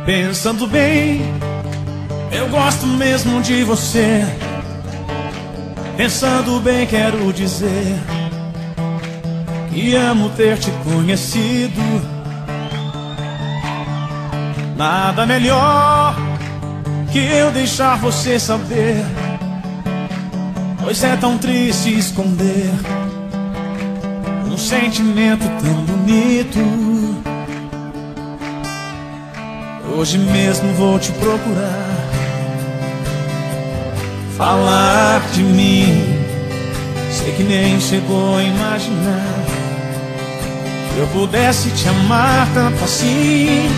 Pensando bem, eu gosto mesmo de você. Pensando bem, quero dizer que amo ter te conhecido. Nada melhor que eu deixar você saber, pois é tão triste esconder um sentimento tão bonito. Hoje mesmo vou te procurar, falar de mim. Sei que nem chegou a imaginar que eu pudesse te amar tanto assim.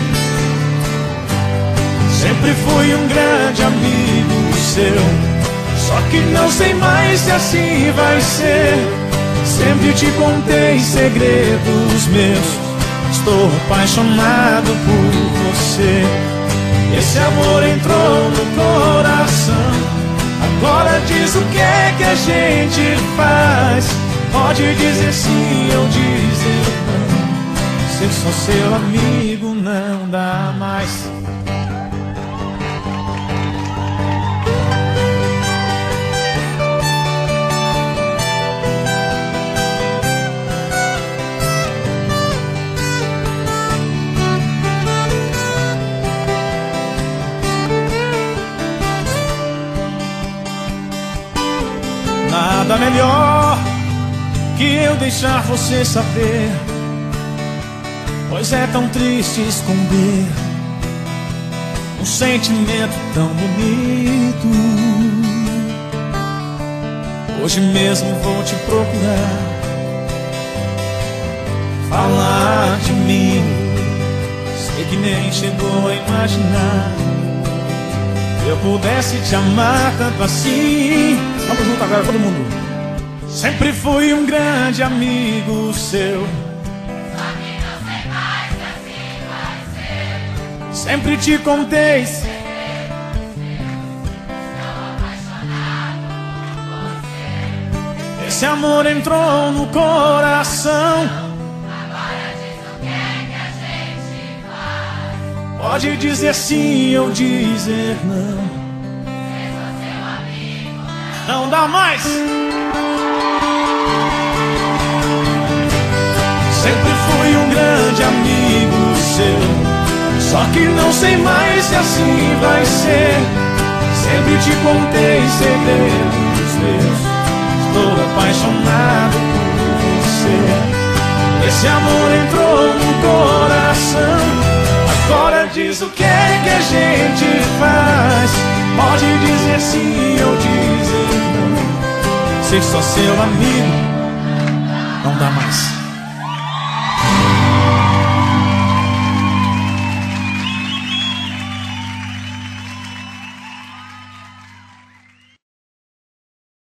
Sempre fui um grande amigo seu, só que não sei mais se assim vai ser. Sempre te contei segredos meus, estou apaixonado por você. Esse amor entrou no coração, agora diz o que é que a gente faz. Pode dizer sim ou dizer não, ser só seu amigo não dá mais. Nada melhor que eu deixar você saber, pois é tão triste esconder um sentimento tão bonito. Hoje mesmo vou te procurar, falar de mim. Sei que nem chegou a imaginar que eu pudesse te amar tanto assim. Vamos junto agora, todo mundo. Sempre fui um grande amigo seu, só que não sei mais se assim vai ser. sempre te contei. Estou apaixonado por você. Esse amor entrou no coração, Agora diz o que é que a gente faz. pode dizer sim ou dizer não, Ser só seu amigo não dá mais. Sempre fui um grande amigo seu, só que não sei mais se assim vai ser. Sempre te contei segredos meus, estou apaixonado por você. Esse amor entrou no coração, agora diz o que é que a gente faz. Pode dizer sim ou dizer não, ser só seu amigo não dá mais.